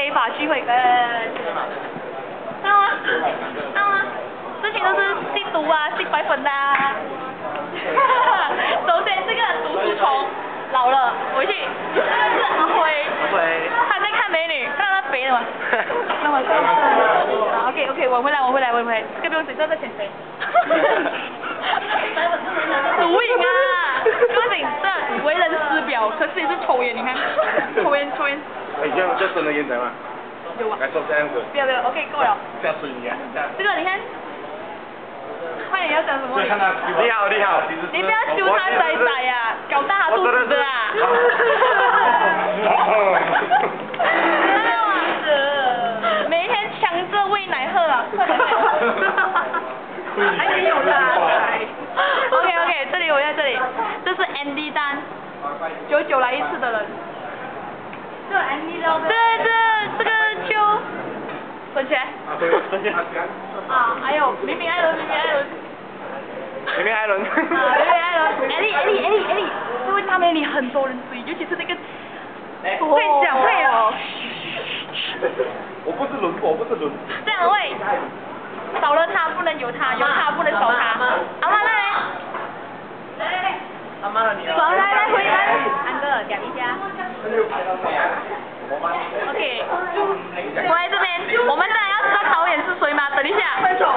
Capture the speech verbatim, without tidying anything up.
非法聚会，呃，看到吗？看到吗？之前都是吸毒啊，吸白粉的啊。首先这个读书虫老了，回去。这个是阿辉， 阿辉， 他在看美女，看到他肥了吗？那我算了。啊 ，OK OK，我回来我回来我回来，这个不用紧，这在潜水。毒瘾啊！不仅这为人师表，可是也是抽烟，你看，抽烟抽烟。 哎，这样这真的烟仔吗？ 有啊。 来说这样子。 不要不要 ，OK 够了。 下水你看。 这个你看，快点要讲什么？ 你好你好， 你不要揪他仔仔呀，搞大他肚子的啊！每天抢着喂奶喝啊！还没有啦。OK OK， 这里我在这里，这是 Andy 丹，久久来一次的人。这 Andy 的，这这这个就滚起来。 啊，对，滚起来。 啊，还有明明艾伦，明明艾伦。 明明艾伦。 啊，明明艾伦，艾莉艾莉艾莉艾莉，这位大美女很多人追，尤其是那个。会讲会哦。 我不是轮，我不是轮。 这两位。少了他不能有他，有他不能少他。阿妈来来，来来来， 阿妈你好，来来回来，安哥讲一下。OK，我来这边，我们当然要知道导演是谁吗？等一下。分手。